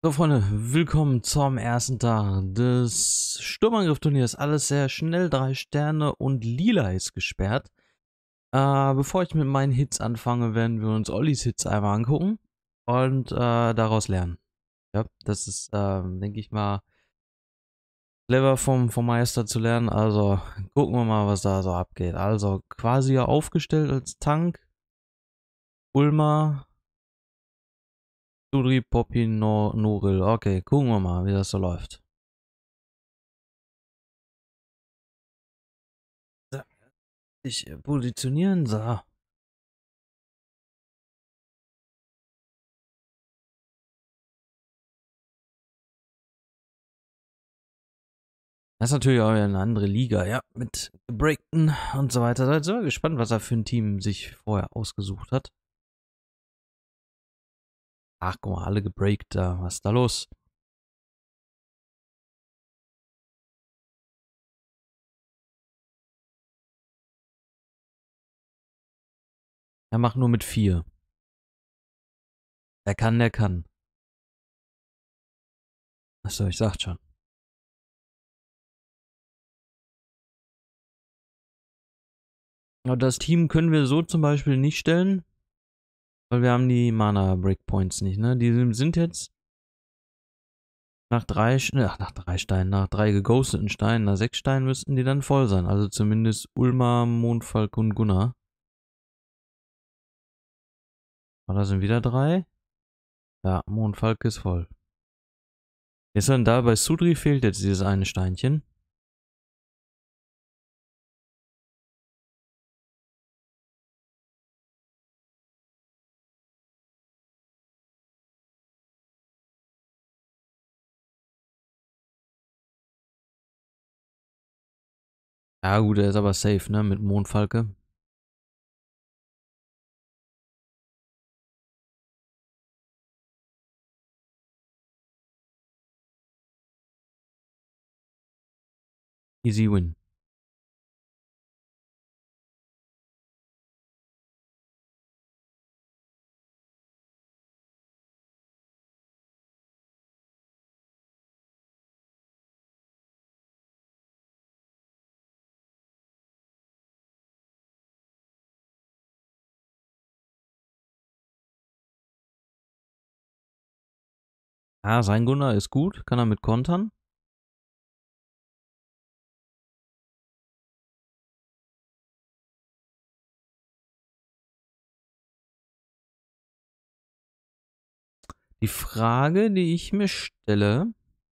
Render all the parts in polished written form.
So, Freunde, willkommen zum ersten Tag des Sturmangriff-Turniers. Alles sehr schnell, 3 Sterne und lila ist gesperrt. Bevor ich mit meinen Hits anfange, werden wir uns Ollis Hits einmal angucken und daraus lernen. Ja, das ist, denke ich mal, clever vom Meister zu lernen. Also gucken wir mal, was da so abgeht. Also quasi aufgestellt als Tank. Ulmer, Sudri, Poppy, Noril. Okay, gucken wir mal, wie das so läuft. Sich positionieren, so. Das ist natürlich auch eine andere Liga, ja, mit Breakton und so weiter. Da sind wir gespannt, was er für ein Team sich vorher ausgesucht hat. Ach, guck mal, alle gebreakt da. Was ist da los? Er macht nur mit 4. Der kann, der kann. Achso, ich sag schon. Aber das Team können wir so zum Beispiel nicht stellen, weil wir haben die Mana Breakpoints nicht, ne? Die sind jetzt nach 3 Steinen, nach 3 geghosteten Steinen, nach 6 Steinen müssten die dann voll sein. Also zumindest Ulma, Mondfalk und Gunnar. Aber da sind wieder 3. Ja, Mondfalk ist voll. Ist dann da bei Sudri fehlt jetzt dieses eine Steinchen. Ja gut, er ist aber safe, ne, mit Mondfalke. Easy win. Ja, sein Gunnar ist gut, kann er mit kontern. Die Frage, die ich mir stelle,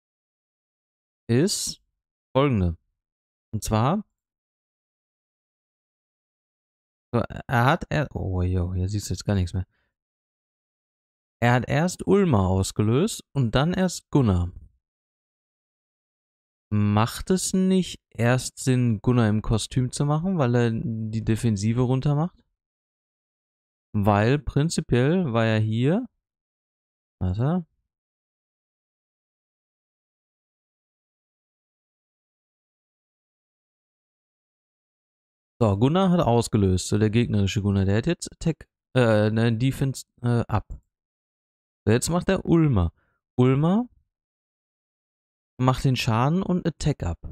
ist folgende. Und zwar, oh jo, hier siehst du jetzt gar nichts mehr. Er hat erst Ulma ausgelöst und dann erst Gunnar. Macht es nicht erst Sinn, Gunnar im Kostüm zu machen, weil er die Defensive runter macht? Weil prinzipiell war er hier. Warte. So, Gunnar hat ausgelöst. So, der gegnerische Gunnar. Der hat jetzt Attack, ne, Defense ab. So, jetzt macht er Ulmer. Ulmer macht den Schaden und Attack ab.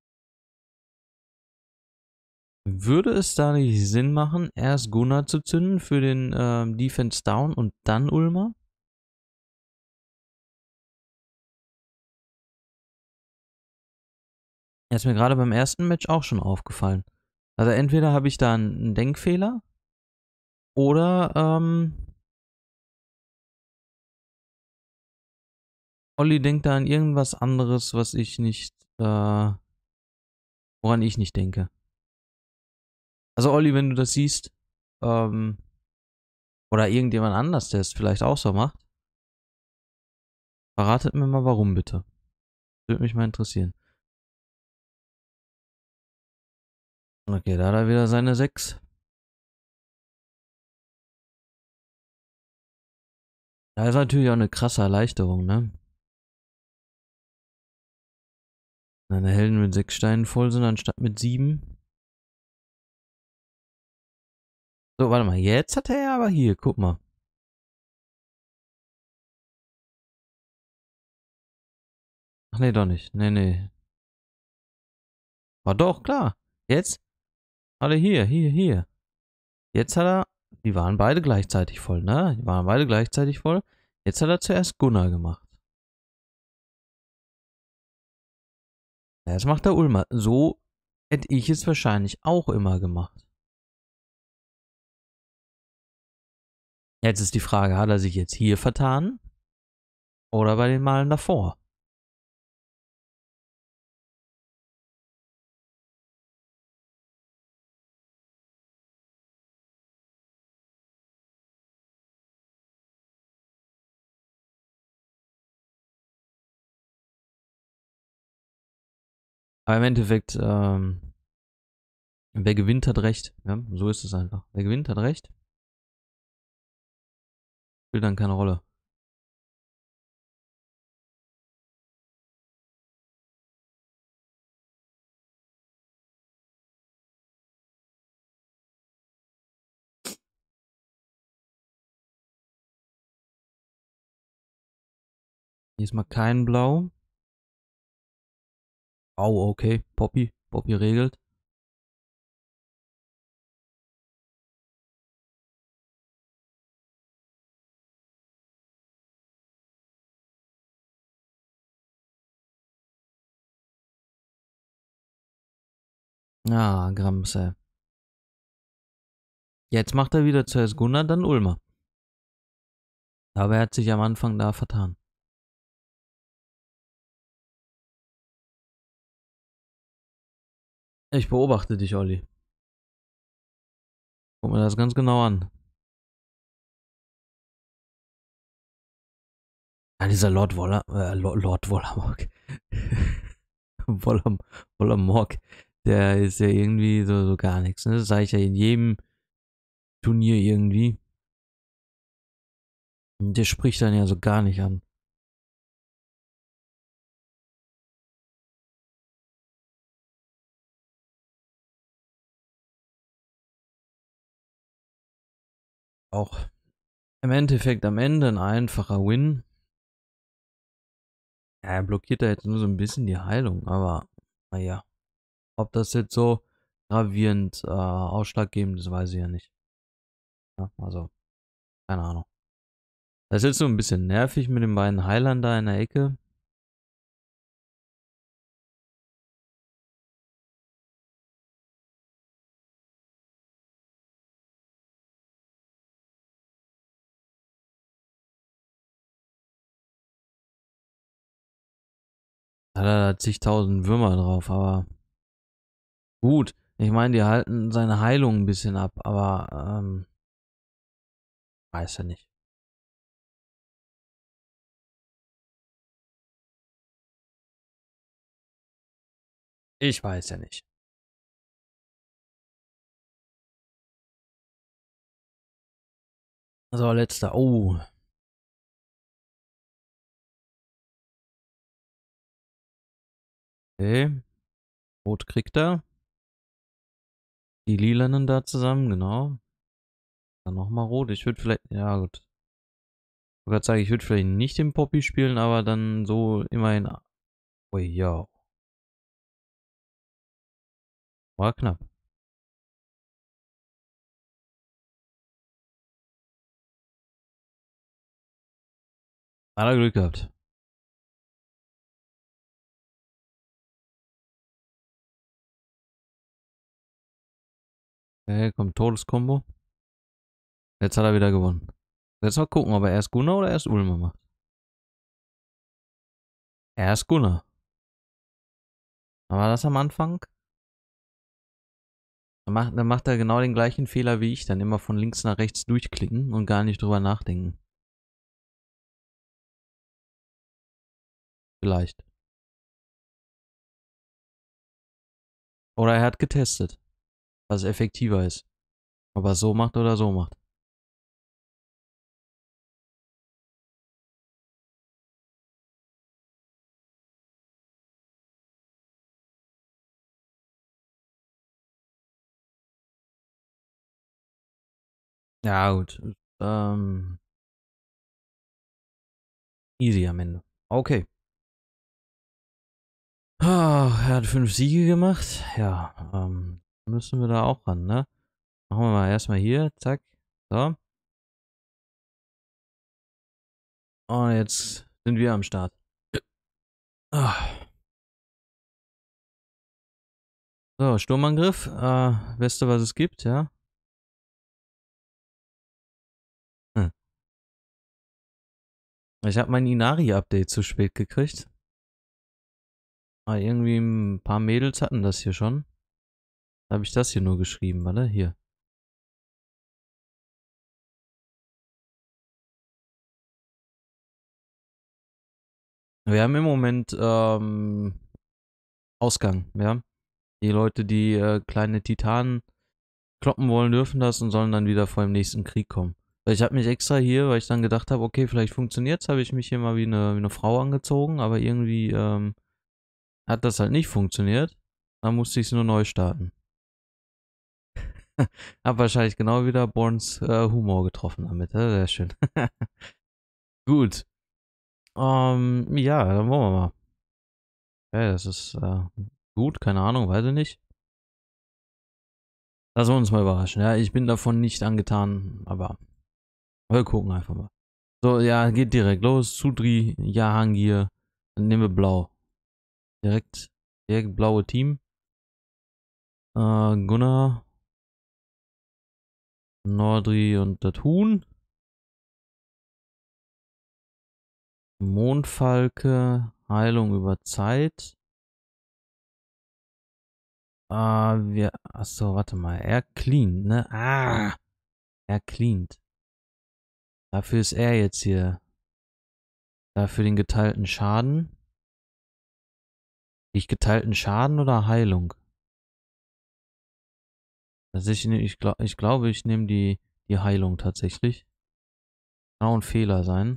Würde es da nicht Sinn machen, erst Gunnar zu zünden für den Defense Down und dann Ulmer? Er ist mir gerade beim ersten Match auch schon aufgefallen. Also entweder habe ich da einen Denkfehler oder Olli denkt da an irgendwas anderes, was ich nicht, woran ich nicht denke. Also Olli, wenn du das siehst, oder irgendjemand anders, der es vielleicht auch so macht, verratet mir mal warum bitte. Würde mich mal interessieren. Okay, da hat er wieder seine 6. Da ist natürlich auch eine krasse Erleichterung, ne? Wenn deine Helden mit 6 Steinen voll sind, anstatt mit 7. So, warte mal, jetzt hat er aber hier, guck mal. Ach nee, doch nicht. Nee, nee. War doch, klar. Jetzt? Alle hier. Jetzt hat er. Die waren beide gleichzeitig voll, ne? Die waren beide gleichzeitig voll. Jetzt hat er zuerst Gunnar gemacht. Ja, jetzt macht er Ulmer. So hätte ich es wahrscheinlich auch immer gemacht. Jetzt ist die Frage, hat er sich jetzt hier vertan? Oder bei den Malen davor? Aber im Endeffekt, wer gewinnt, hat recht. Ja, so ist es einfach. Wer gewinnt, hat recht. Spielt dann keine Rolle. Diesmal kein Blau. Oh, okay. Poppy. Poppy regelt. Ah, Gramse. Jetzt macht er wieder zuerst Gunnar, dann Ulmer. Aber er hat sich am Anfang da vertan. Ich beobachte dich, Olli. Guck mir das ganz genau an. Ja, dieser Lord Woller, Lord Wollamok. Wollam, Wollamok, der ist ja irgendwie so gar nichts. Ne? Das sage ich ja in jedem Turnier irgendwie. Der spricht dann ja so gar nicht an. Auch im Endeffekt am Ende ein einfacher Win. Ja, er blockiert da jetzt nur so ein bisschen die Heilung, aber naja. Ob das jetzt so gravierend ausschlaggebend ist, weiß ich ja nicht. Ja, also, keine Ahnung. Das ist jetzt so ein bisschen nervig mit den beiden Heilern da in der Ecke. Da hat er zigtausend Würmer drauf, aber gut. Ich meine, die halten seine Heilung ein bisschen ab, aber weiß ja nicht. Ich weiß ja nicht. So, letzter. Oh. Okay. Rot kriegt er. Die Lilanen da zusammen, genau. Dann nochmal rot. Ich würde vielleicht. Ja, gut. Ich wollte gerade sagen, ich würde vielleicht nicht den Poppy spielen, aber dann so immerhin. Ui, ja. War knapp. Hat er Glück gehabt. Okay, kommt Todeskombo. Jetzt hat er wieder gewonnen. Jetzt mal gucken, ob er erst Gunnar oder erst Ulmer macht. Erst Gunnar. War das am Anfang? Dann macht er genau den gleichen Fehler wie ich. Dann immer von links nach rechts durchklicken und gar nicht drüber nachdenken. Vielleicht. Oder er hat getestet, was effektiver ist. Ob er es so macht oder so macht. Ja, gut. Ähm, easy am Ende. Okay. Ah, er hat 5 Siege gemacht. Ja, müssen wir da auch ran, ne? Machen wir mal erstmal hier. Zack. So. Und jetzt sind wir am Start. Ah. So, Sturmangriff. Beste, was es gibt, ja. Hm. Ich habe mein Inari-Update zu spät gekriegt. Irgendwie ein paar Mädels hatten das hier schon. Da habe ich das hier nur geschrieben, warte, hier. Wir haben im Moment Ausgang, ja. Die Leute, die kleine Titanen kloppen wollen, dürfen das und sollen dann wieder vor dem nächsten Krieg kommen. Weil ich habe mich extra hier, weil ich dann gedacht habe, okay, vielleicht funktioniert's, habe ich mich hier mal wie eine Frau angezogen, aber irgendwie hat das halt nicht funktioniert. Dann musste ich es nur neu starten. Hab wahrscheinlich genau wieder Borns Humor getroffen damit. Sehr schön. Gut. Ja, dann wollen wir mal. Ja, das ist gut, keine Ahnung, weiß ich nicht. Lassen wir uns mal überraschen. Ja, ich bin davon nicht angetan, aber wir gucken einfach mal. So, ja, geht direkt los. Sudri, Jahangir. Dann nehmen wir blau. Direkt blaue Team. Gunnar, Nordri und das Huhn. Mondfalke, Heilung über Zeit. Achso, warte mal. Er cleant, ne? Er cleant. Dafür ist er jetzt hier. Dafür den geteilten Schaden. Ich geteilten Schaden oder Heilung? Also ich glaube, ich nehme die Heilung tatsächlich. Kann auch ein Fehler sein.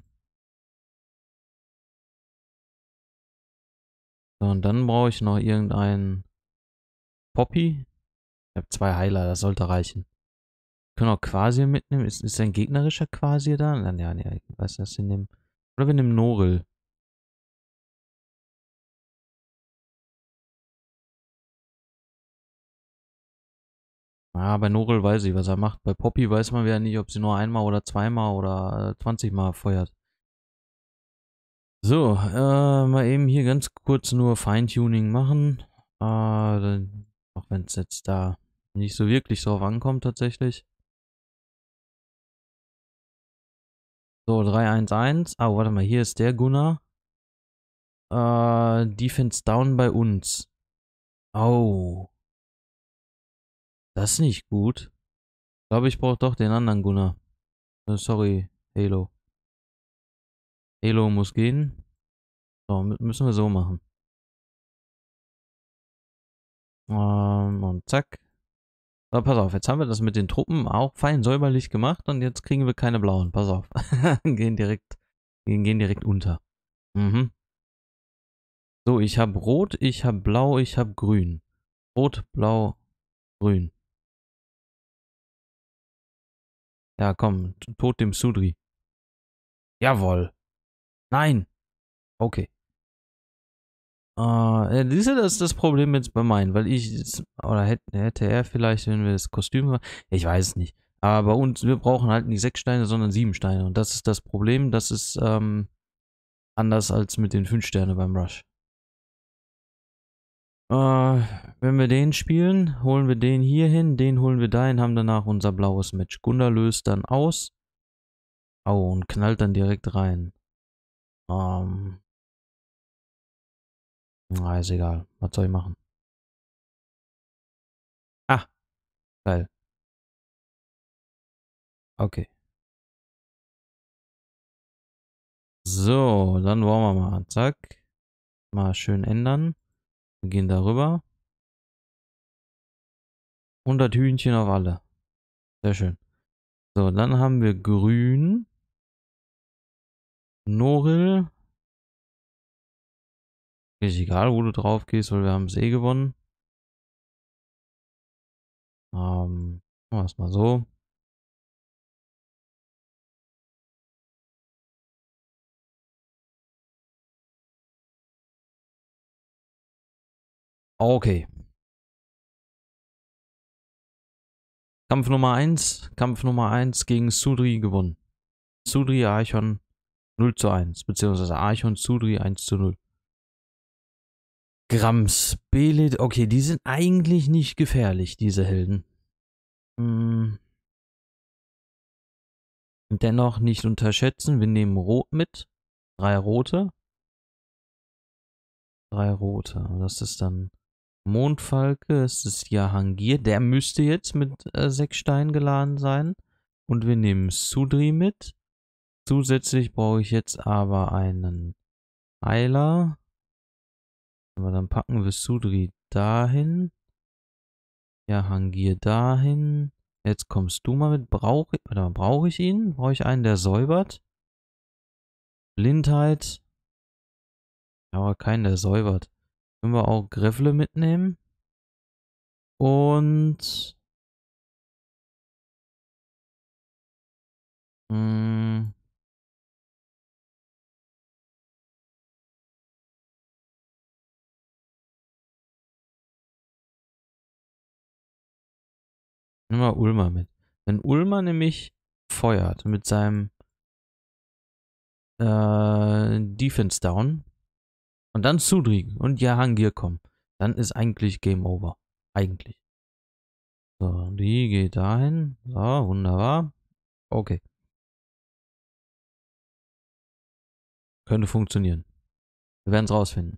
So, und dann brauche ich noch irgendeinen Poppy. Ich habe 2 Heiler, das sollte reichen. Wir können auch Quasir mitnehmen. Ist ein gegnerischer Quasir da? Ja, nee, ich weiß nicht, was wir nehmen. Oder wir nehmen Noril. Ja, bei Noril weiß ich, was er macht. Bei Poppy weiß man ja nicht, ob sie nur einmal oder zweimal oder 20 Mal feuert. So, mal eben hier ganz kurz nur Feintuning machen. Auch wenn es jetzt da nicht so wirklich drauf ankommt tatsächlich. So, 3-1-1. Ah, warte mal, hier ist der Gunnar. Defense down bei uns. Oh, das ist nicht gut. Ich glaube, ich brauche doch den anderen Gunnar. Sorry, Halo. Halo muss gehen. So, müssen wir so machen. Und zack. So, pass auf, jetzt haben wir das mit den Truppen auch fein säuberlich gemacht und jetzt kriegen wir keine blauen. Pass auf. Gehen direkt unter. Mhm. So, ich habe rot, ich habe blau, ich habe grün. Rot, blau, grün. Ja, komm, tot dem Sudri. Jawohl. Nein. Okay. Siehst du, das ist das Problem jetzt bei meinen, weil oder hätte er vielleicht, wenn wir das Kostüm machen, ich weiß es nicht. Aber bei uns, wir brauchen halt nicht 6 Steine, sondern 7 Steine. Und das ist das Problem, das ist anders als mit den 5 Sterne beim Rush. Wenn wir den spielen, holen wir den hier hin, den holen wir dahin, haben danach unser blaues Match. Gunda löst dann aus. Oh, und knallt dann direkt rein. Ähm, ist egal. Was soll ich machen? Ah, geil. Okay. So, dann wollen wir mal. Zack. Mal schön ändern. Wir gehen darüber. 100 Hühnchen auf alle. Sehr schön. So, dann haben wir grün. Noril. Ist egal, wo du drauf gehst, weil wir haben es eh gewonnen. Machen wir es mal so. Okay. Kampf Nummer 1 gegen Sudri gewonnen. Sudri Archon 0:1, beziehungsweise Archon Sudri 1:0. Grams, Belit, okay, die sind eigentlich nicht gefährlich, diese Helden. Hm. Dennoch nicht unterschätzen, wir nehmen Rot mit. 3 rote. 3 rote. Das ist dann Mondfalke, es ist Jahangir, der müsste jetzt mit 6 Steinen geladen sein. Und wir nehmen Sudri mit. Zusätzlich brauche ich jetzt aber einen Heiler. Aber dann packen wir Sudri dahin. Jahangir dahin. Jetzt kommst du mal mit. Brauche ich ihn? Brauche ich einen, der säubert? Blindheit. Ja, aber keinen, der säubert. Können wir auch Greffle mitnehmen. Und Mh, nimm mal Ulmer mit. Wenn Ulmer nämlich feuert mit seinem Defense Down und dann Sudri und Jahangir kommen, dann ist eigentlich Game Over. Eigentlich. So, die geht dahin. So, wunderbar. Okay. Könnte funktionieren. Wir werden es rausfinden.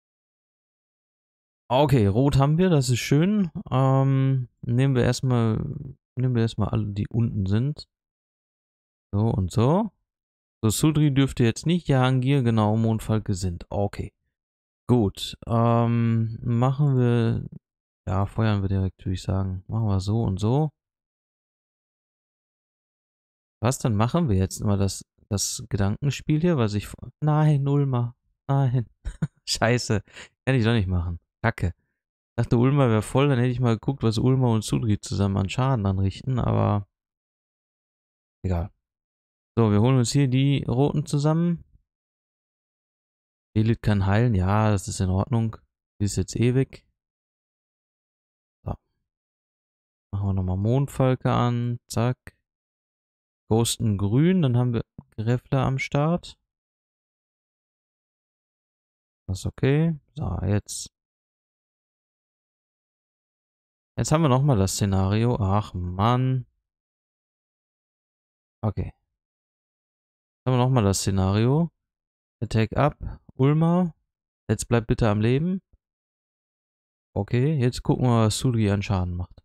Okay, Rot haben wir, das ist schön. Nehmen wir erstmal alle, die unten sind. So und so. So, Sudri dürfte jetzt nicht Jahangir, genau, Mondfalke sind. Okay. Gut. Machen wir. Ja, feuern wir direkt, würde ich sagen. Machen wir so und so. Was, dann machen wir jetzt immer das Gedankenspiel hier, was ich. Nein, Ulmer. Nein. Scheiße. Kann ich doch nicht machen. Kacke. Ich dachte, Ulmer wäre voll, dann hätte ich mal geguckt, was Ulmer und Sudri zusammen an Schaden anrichten, aber egal. So, wir holen uns hier die Roten zusammen. Elite kann heilen, ja, das ist in Ordnung. Die ist jetzt ewig. So. Machen wir nochmal Mondfalke an. Zack. Ghosten grün, dann haben wir Greffler am Start. Das ist okay. So, jetzt. Jetzt haben wir nochmal das Szenario. Ach, Mann. Okay. Jetzt haben wir nochmal das Szenario. Attack up. Ulmer. Jetzt bleibt bitte am Leben. Okay, jetzt gucken wir, was Sudri an Schaden macht.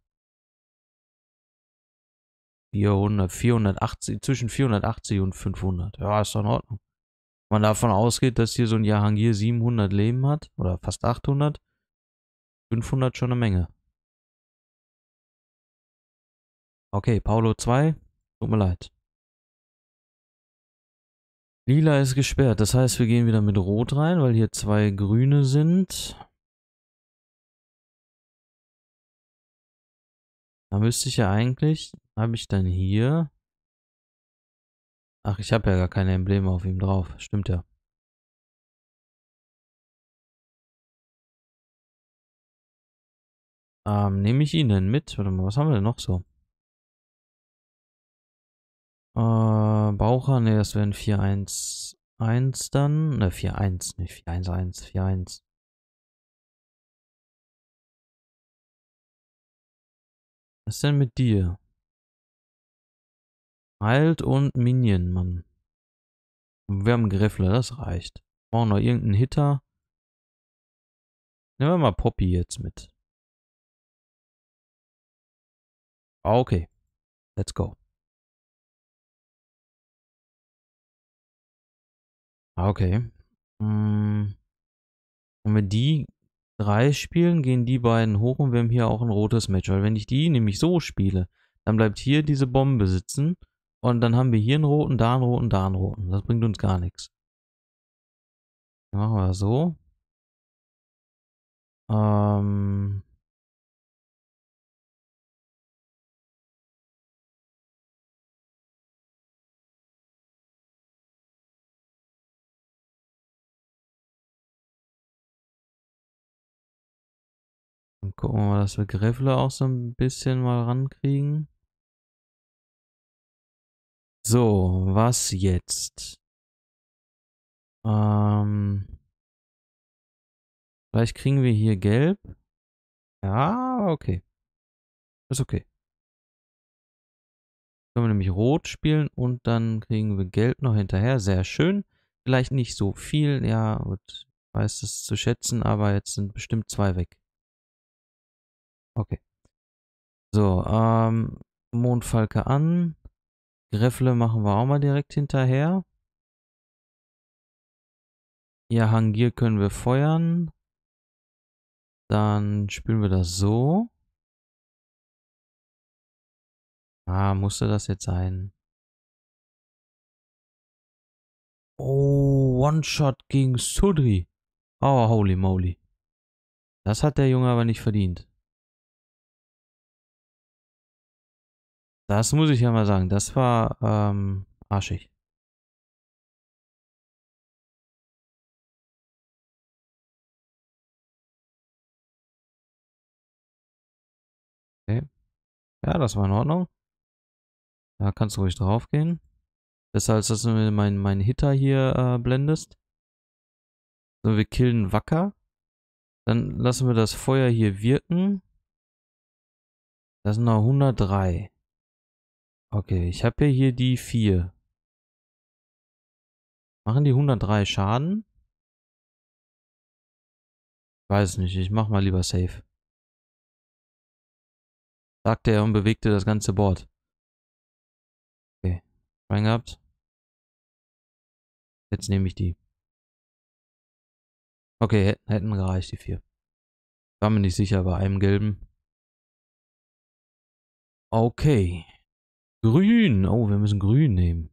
400, 480, zwischen 480 und 500. Ja, ist doch in Ordnung. Wenn man davon ausgeht, dass hier so ein Jahangir 700 Leben hat, oder fast 800, 500 schon eine Menge. Okay, Paulo 2, tut mir leid. Lila ist gesperrt, das heißt, wir gehen wieder mit Rot rein, weil hier 2 Grüne sind. Da müsste ich ja eigentlich, habe ich dann hier... Ach, ich habe ja gar keine Embleme auf ihm drauf, stimmt ja. Nehme ich ihn denn mit? Warte mal, was haben wir denn noch so? Baucher, ne, das wären 4-1-1 dann. Ne, 4-1, nicht 4-1-1, 4-1. Was ist denn mit dir? Halt und Minion, Mann. Wir haben Griffler, das reicht. Brauchen noch irgendeinen Hitter. Nehmen wir mal Poppy jetzt mit. Okay, let's go. Okay. Wenn wir die 3 spielen, gehen die beiden hoch und wir haben hier auch ein rotes Match. Weil wenn ich die nämlich so spiele, dann bleibt hier diese Bombe sitzen und dann haben wir hier einen roten, da einen roten, da einen roten. Das bringt uns gar nichts. Machen wir so. Ähm, gucken wir mal, dass wir Greffle auch so ein bisschen mal rankriegen. So, was jetzt? Vielleicht kriegen wir hier Gelb. Ja, okay. Ist okay. Können wir nämlich Rot spielen und dann kriegen wir Gelb noch hinterher. Sehr schön. Vielleicht nicht so viel. Ja, gut. Ich weiß das zu schätzen, aber jetzt sind bestimmt 2 weg. Okay. So, Mondfalke an. Greffle machen wir auch mal direkt hinterher. Ja, Hangir können wir feuern. Dann spielen wir das so. Ah, musste das jetzt sein? Oh, One-Shot gegen Sudri. Oh, holy moly. Das hat der Junge aber nicht verdient. Das muss ich ja mal sagen. Das war arschig. Okay. Ja, das war in Ordnung. Da kannst du ruhig drauf gehen. Besser als dass du mir meinen Hitter hier blendest. So, wir killen Wacker. Dann lassen wir das Feuer hier wirken. Das sind noch 103. Okay, ich habe ja hier die 4. Machen die 103 Schaden? Weiß nicht, ich mach mal lieber safe. Sagte er und bewegte das ganze Board. Okay, rein gehabt. Jetzt nehme ich die. Okay, hätten gereicht, die 4. War mir nicht sicher bei einem gelben. Okay. Grün. Oh, wir müssen grün nehmen.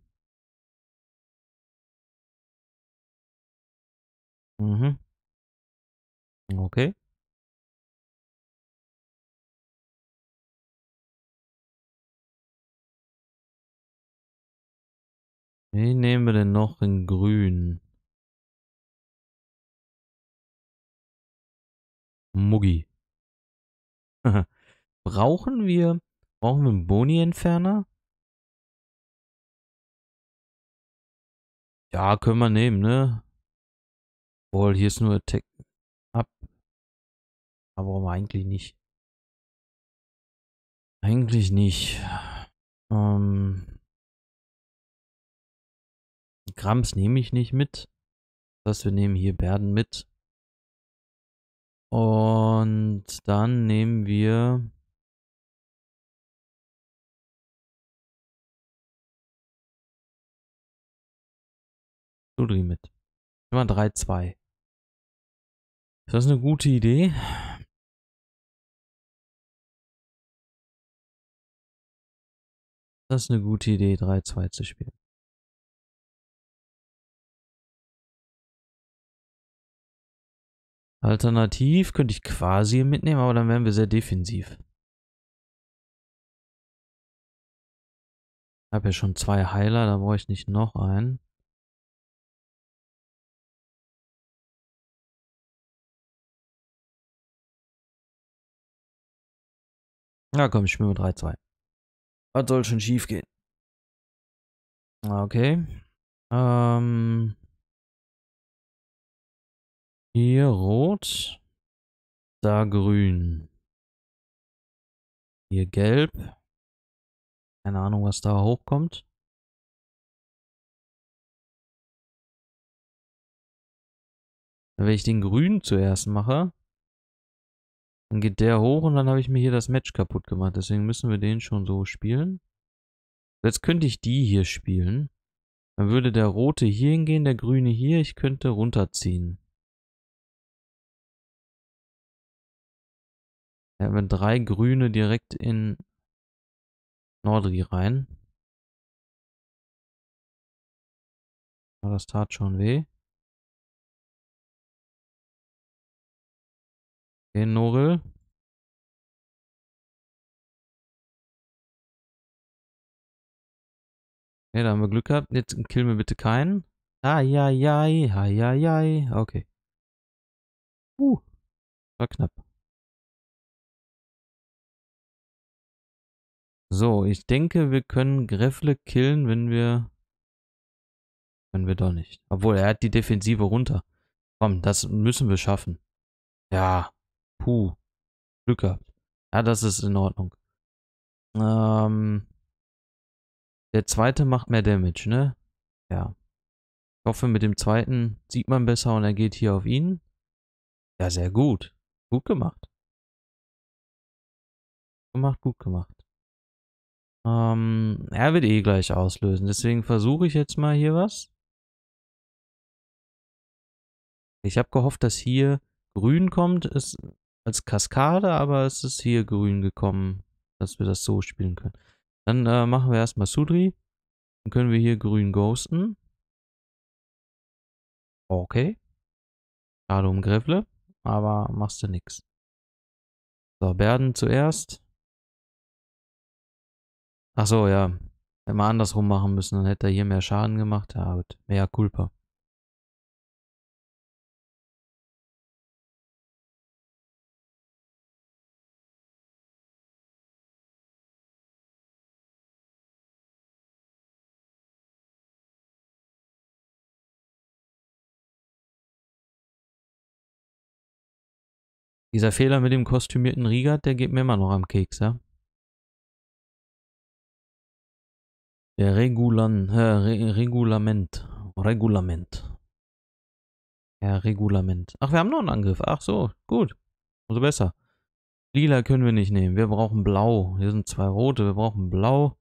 Mhm. Okay. Wen nehmen wir denn noch in grün? Muggi. Brauchen wir einen Boni-Entferner? Ja, können wir nehmen, ne? Obwohl, hier ist nur Attack ab. Aber warum eigentlich nicht? Eigentlich nicht. Grams nehme ich nicht mit. Das heißt, wir nehmen hier Berden mit. Und dann nehmen wir Sudri mit. Immer 3-2. Ist das eine gute Idee? Das ist eine gute Idee, 3-2 zu spielen. Alternativ könnte ich quasi mitnehmen, aber dann wären wir sehr defensiv. Ich habe ja schon 2 Heiler, da brauche ich nicht noch einen. Ja, komm, ich spiele mit 3-2. Was soll schon schief gehen? Okay. Hier rot. Da grün. Hier gelb. Keine Ahnung, was da hochkommt. Wenn ich den grünen zuerst mache, dann geht der hoch und dann habe ich mir hier das Match kaputt gemacht. Deswegen müssen wir den schon so spielen. Jetzt könnte ich die hier spielen. Dann würde der rote hier hingehen, der grüne hier. Ich könnte runterziehen. Ja, wir 3 grüne direkt in Nordri rein. Aber das tat schon weh. Okay, Noril. Okay, da haben wir Glück gehabt. Jetzt killen wir bitte keinen. Ai. Okay. War knapp. So, ich denke, wir können Greffle killen, wenn wir... Können wir doch nicht. Obwohl, er hat die Defensive runter. Komm, das müssen wir schaffen. Ja. Puh. Glück gehabt. Ja, das ist in Ordnung. Der zweite macht mehr Damage, ne? Ja. Ich hoffe, mit dem zweiten sieht man besser und er geht hier auf ihn. Ja, sehr gut. Gut gemacht. Gut gemacht. Er wird eh gleich auslösen. Deswegen versuche ich jetzt mal hier was. Ich habe gehofft, dass hier grün kommt, ist als Kaskade, aber es ist hier grün gekommen, dass wir das so spielen können. Dann machen wir erstmal Sudri. Dann können wir hier grün ghosten. Okay. Schade um Grevle, aber machst du nix. So, Berden zuerst. Achso, ja. Wenn wir andersrum machen müssen, dann hätte er hier mehr Schaden gemacht. Ja, gut. Mehr Culpa. Dieser Fehler mit dem kostümierten Rigat, der geht mir immer noch am Keks, ja. Der Regulament. Regulament. Ja, Regulament. Ach, wir haben noch einen Angriff. Ach so, gut. Umso besser. Lila können wir nicht nehmen. Wir brauchen Blau. Hier sind zwei rote. Wir brauchen Blau.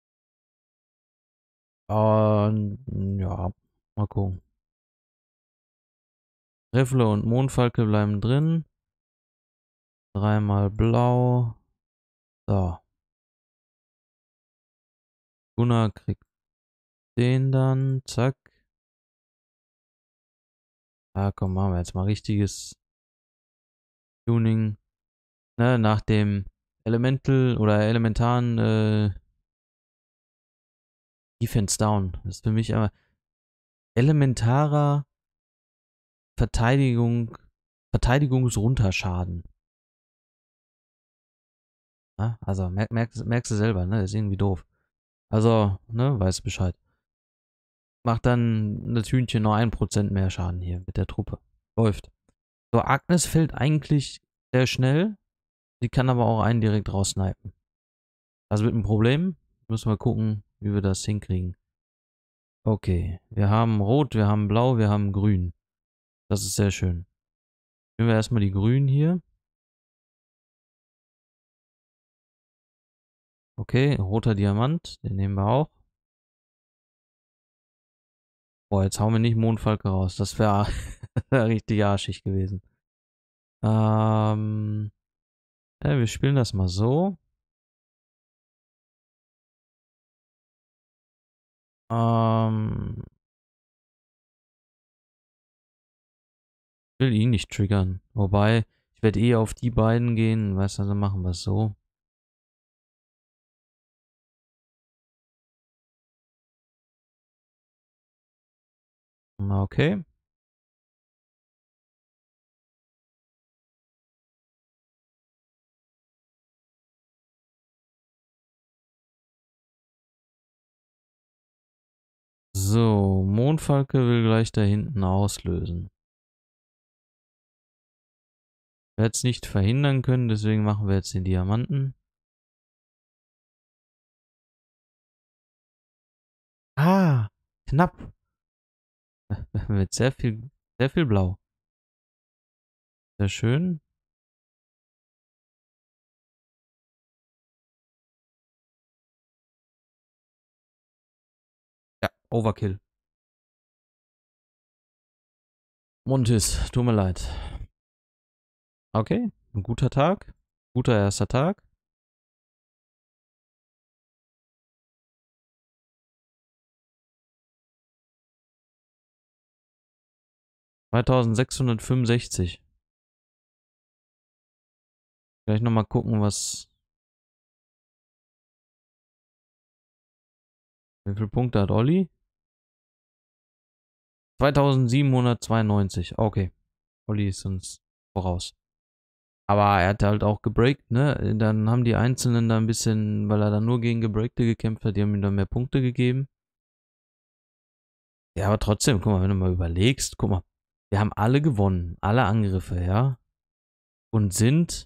Ja, mal gucken. Riffle und Mondfalke bleiben drin. Dreimal Blau. So. Gunnar kriegt den dann. Zack. Ja, komm, machen wir jetzt mal richtiges Tuning. Ne, nach dem Elemental oder elementaren Defense Down. Das ist für mich aber elementarer Verteidigungsrunterschaden. Ja, also merkst du selber, ne? Ist irgendwie doof. Also, ne, weißt Bescheid. Macht dann das Hühnchen noch 1% mehr Schaden hier mit der Truppe. Läuft. So, Agnes fällt eigentlich sehr schnell. Die kann aber auch einen direkt raussnipen. Das wird ein Problem. Müssen wir gucken, wie wir das hinkriegen. Okay, wir haben Rot, wir haben Blau, wir haben Grün. Das ist sehr schön. Nehmen wir erstmal die Grünen hier. Okay, roter Diamant, den nehmen wir auch. Boah, jetzt hauen wir nicht Mondfalke raus. Das wäre richtig arschig gewesen. Ja, wir spielen das mal so. Ich will ihn nicht triggern. Wobei, ich werde eh auf die beiden gehen. Weißt du, dann machen wir es so. Okay. So, Mondfalke will gleich da hinten auslösen. Wir werden es nicht verhindern können, deswegen machen wir jetzt den Diamanten. Ah, knapp. Mit sehr viel Blau. Sehr schön. Ja, Overkill. Montis, tut mir leid. Okay, ein guter Tag. Guter erster Tag. $2665. Gleich nochmal gucken, wie viele Punkte hat Olli? 2792. Okay. Olli ist uns voraus. Aber er hat halt auch gebreakt, ne? Dann haben die Einzelnen da ein bisschen, weil er dann nur gegen Gebreakte gekämpft hat, die haben ihm dann mehr Punkte gegeben. Ja, aber trotzdem, guck mal, wenn du mal überlegst, guck mal, wir haben alle gewonnen, alle Angriffe, ja? Und sind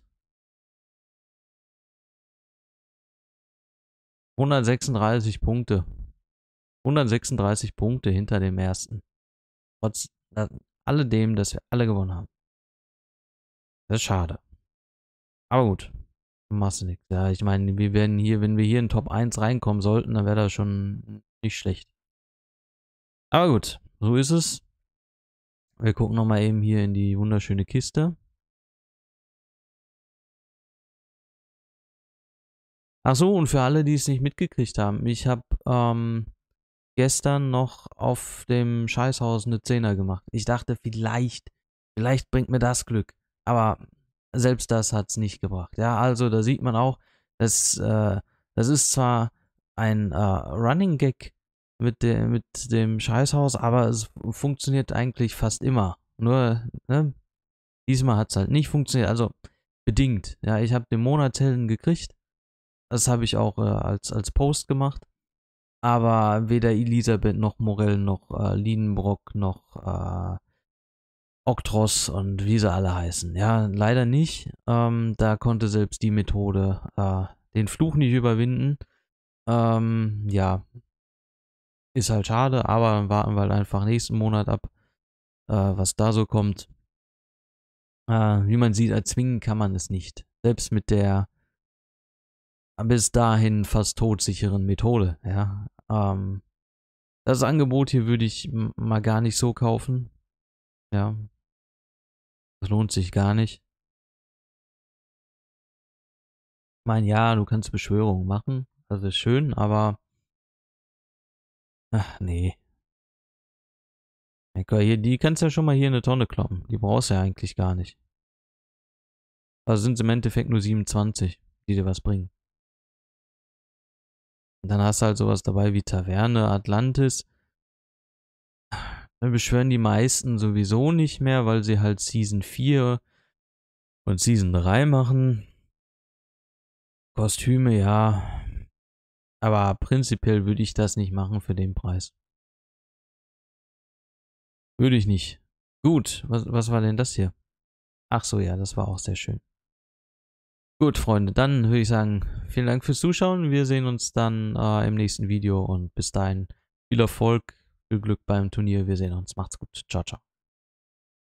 136 Punkte. 136 Punkte hinter dem ersten. Trotz alledem, dass wir alle gewonnen haben. Das ist schade. Aber gut, machst du nichts. Ja, ich meine, wir werden hier, wenn wir hier in Top 1 reinkommen sollten, dann wäre das schon nicht schlecht. Aber gut, so ist es. Wir gucken nochmal eben hier in die wunderschöne Kiste. Ach so, und für alle, die es nicht mitgekriegt haben, ich habe gestern noch auf dem Scheißhaus eine 10er gemacht. Ich dachte, vielleicht bringt mir das Glück. Aber selbst das hat es nicht gebracht. Ja, also da sieht man auch, das ist zwar ein Running Gag mit dem Scheißhaus, aber es funktioniert eigentlich fast immer. Nur, ne, diesmal hat es halt nicht funktioniert. Also bedingt. Ja, ich habe den Monatshelden gekriegt. Das habe ich auch als Post gemacht. Aber weder Elisabeth noch Morell noch Lienbrock noch Oktros und wie sie alle heißen. Ja, leider nicht. Da konnte selbst die Methode den Fluch nicht überwinden. Ja, ist halt schade, aber dann warten wir halt einfach nächsten Monat ab, was da so kommt. Wie man sieht, erzwingen kann man es nicht. Selbst mit der bis dahin fast todsicheren Methode, ja. Das Angebot hier würde ich mal gar nicht so kaufen. Ja. Das lohnt sich gar nicht. Ich meine, ja, du kannst Beschwörungen machen. Das ist schön, aber. Ach, nee. Hier, die kannst du ja schon mal hier in eine Tonne kloppen. Die brauchst du ja eigentlich gar nicht. Also sind es im Endeffekt nur 27, die dir was bringen. Und dann hast du halt sowas dabei wie Taverne, Atlantis. Dann beschwören die meisten sowieso nicht mehr, weil sie halt Season 4 und Season 3 machen. Kostüme, ja. Aber prinzipiell würde ich das nicht machen für den Preis. Würde ich nicht. Gut, was war denn das hier? Ach so, ja, das war auch sehr schön. Gut, Freunde, dann würde ich sagen, vielen Dank fürs Zuschauen. Wir sehen uns dann im nächsten Video und bis dahin viel Erfolg, viel Glück beim Turnier. Wir sehen uns. Macht's gut. Ciao, ciao.